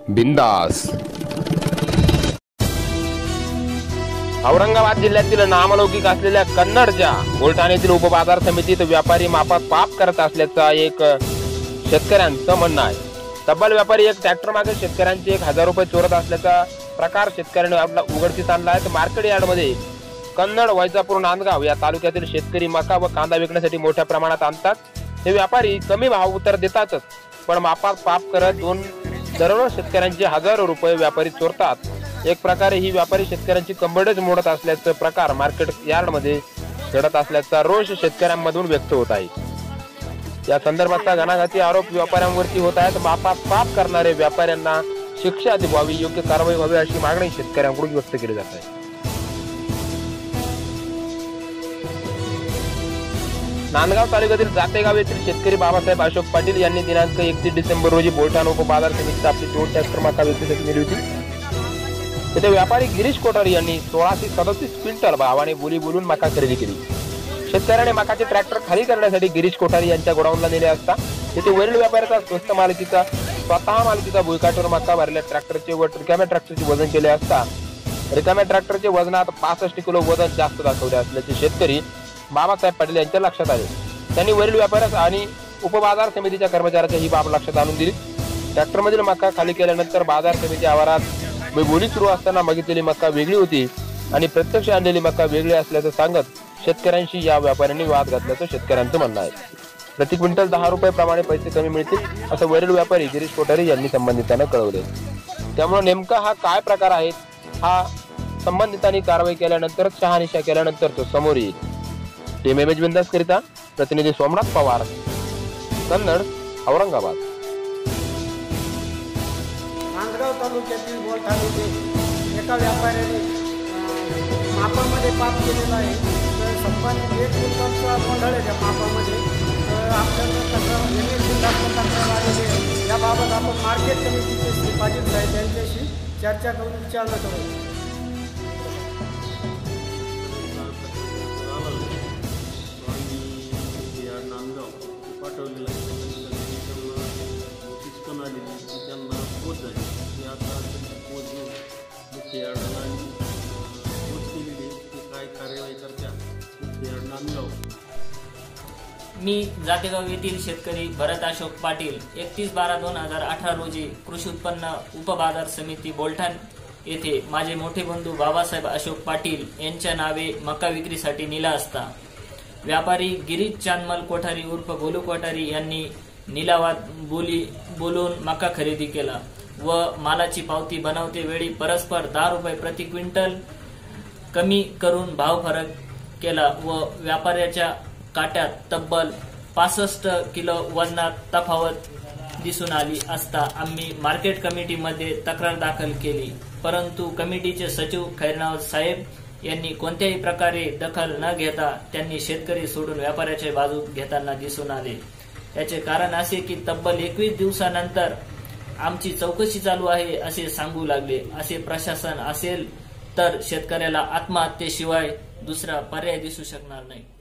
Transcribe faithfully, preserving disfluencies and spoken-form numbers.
बिंदास। औरंगाबाद जिल्ह्यातील नामलौकिक असलेल्या कन्नडच्या बोलठाण येथील उपबाजार समितीत व्यापारी मापात पाप करत असल्याचा एक शेतकऱ्यांचं म्हणणं आहे। तब्बल व्यापारी एक ट्रॅक्टर मागे शेतकऱ्यांचे एक हजार रुपये चोरत असल्याचा प्रकार शेतकऱ्यांनी आपला उघडकीस आणला आहे। मार्केट यार्डमध्ये कन्नड, वैजापूर, नांदगाव या तालुक्यातील शेतकरी मका व कांदा विकण्यासाठी मोठ्या प्रमाणात आणतात। हे व्यापारी कमी भाव उतर देतातच, पण मापात पाप करत दोन दररोज शेतकऱ्यांचे हजारो रुपये व्यापारी चोरतात। एक प्रकारे ही व्यापारी शेतकऱ्यांची कंबरच मोडत असल्याचा प्रकार मार्केट यार्डमध्ये घडत असल्याचा रोष शेतकऱ्यांमधून व्यक्त होत आहे। या संदर्भातला घणाघाती आरोप व्यापाऱ्यांवरती होत आहेत। मापात पाप करणारे व्यापाऱ्यांना शिक्षा द्यावी, योग्य कारवाई व्हावी अशी मागणी शेतकऱ्यांकडून व्यक्त केली जात आहे। नांदगाव तालुक्यातील जातेगाव येथील शेतकरी बाबासाहेब अशोक पाटील यांनी दिनांक एकतीस डिसेंबर रोजी बोलठाण उपबाजार समितीत आपली दोन ट्रॅक्टर मका विक्रीसाठी नेली होती। तेथे व्यापारी गिरीश कोठारी यांनी सोळाशे सदतीस क्विंटल भावाने बोली बोलून मका खरेदी केली। शेतकऱ्याने मकाचे ट्रॅक्टर खाली करण्यासाठी गिरीश कोठारी यांच्या गोडाऊनला नेले असता तेथे वरील व्यापाऱ्याचा स्वस्त मालकीचा स्वतः मालकीचा भुईकाठीवर मका भरल्या ट्रॅक्टरचे व रिकाम्या ट्रॅक्टरचे वजन केले असता रिकाम्या ट्रॅक्टरचे वजनात पासष्ट किलो वजन जास्त दाखवले असल्याचे शेतकरी बाबासाहेब पाटील यांच्या लक्षात आले। त्यांनी वरील व्यापाऱ्यास आणि उपबाजार समितीच्या कर्मचाऱ्याच्या ही बाब लक्षात आणून दिली। ट्रॅक्टरमधील मका खाली केल्यानंतर बाजार समिती आवारात बोली सुरू असताना बघितलेली मका वेगळी होती आणि प्रत्यक्ष आणलेली मका वेगळी असल्याचं सांगत शेतकऱ्यांशी या व्यापाऱ्यांनी वाद घातल्याचं शेतकऱ्यांचं म्हणणं आहे। प्रति क्विंटल दहा रुपये प्रमाणे पैसे कमी मिळतील असं वरील व्यापारी गिरीश कोठारी यांनी संबंधितांना कळवले। त्यामुळे नेमका हा काय प्रकार आहे हा संबंधितांनी कारवाई केल्यानंतर शहानिशा केल्यानंतर तो समोर येईल। टीम इमेज बिंदास करिता प्रतिनिधी सोमनाथ पवार, कन्नड, औरंगाबाद। नांदगाव तालुक्यातील बोलठाण येथे एका व्यापाऱ्याने मापामध्ये पाप केलेला आहे। तर संबंधित एक क्विंटलचा गोंधळ आहे त्या मापामध्ये। तर आपल्याला तक्रार यांनी तक्रार आलेली आहे। याबाबत आपण मार्केट कमिटीचे श्री पाटील साहेब यांच्याशी चर्चा करून विचारणा करू। पाठवलेलं आहे त्यांना आलेली त्यांना पोच झाली की आता पोच घेऊन मुख्य यार्डाला आणि पोच केलेली आहे ते काय कार्यवाही करत्या मुख्य यार्ड नांदगाव। मी जातेगाव येथील शेतकरी भरत अशोक पाटील एकतीस बारा दोन हजार अठरा रोजी कृषी उत्पन्न उपबाजार समिती बोलठाण येथे माझे मोठे बंधू बाबासाहेब अशोक पाटील यांच्या नावे मका विक्रीसाठी नेला असता व्यापारी गिरीश चांदमल कोठारी उर्फ गोलू कोठारी यांनी निलावात बोली बोलून मका खरेदी केला व मालाची पावती बनवते वेळी परस्पर दहा रुपये प्रति क्विंटल कमी करून भाव फरक केला व व्यापाऱ्याच्या काट्यात तब्बल पासष्ट किलो वजनात तफावत दिसून आली असता आम्ही मार्केट कमिटीमध्ये तक्रार दाखल केली, परंतु कमिटीचे सचिव खैरनावत साहेब यांनी कोणत्याही प्रकारे दखल न घेता त्यांनी शेतकरी सोडून व्यापाऱ्याच्या बाजू घेताना दिसून आले। याचे कारण असे की तब्बल एकवीस दिवसानंतर आमची चौकशी चालू आहे असे सांगू लागले। असे प्रशासन असेल तर शेतकऱ्याला आत्महत्येशिवाय दुसरा पर्याय दिसू शकणार नाही।